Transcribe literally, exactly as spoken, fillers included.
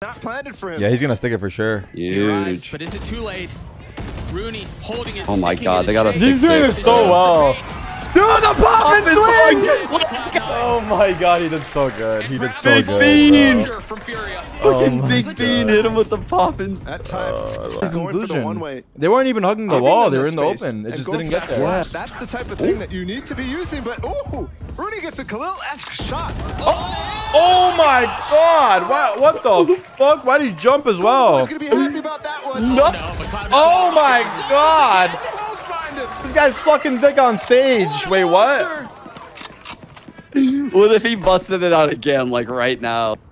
not planted for him. Yeah, he's gonna stick it for sure. Huge. But is it too late? Rooney holding it. Oh my God, they got a. He's doing it so well. Dude, the pop and swing! Oh my God, he did so good. He did so Big good. Bean. From Furia. Fucking Oh Big my Bean God. hit him with the poppin'. That time, Uh, they're going for the one way. They weren't even hugging the Hugging wall. in They were this in the space open. It and just going didn't for get that there. flash. That's the type of thing that you need to be using. But ooh, Rooney gets a Khalil-esque shot. Oh, oh my God! What, what the fuck? Why did he jump as well? He's gonna be happy about that one. No. Oh my God! Close find it. This guy's sucking dick on stage. Wait, what? What if he busted it out again, like right now?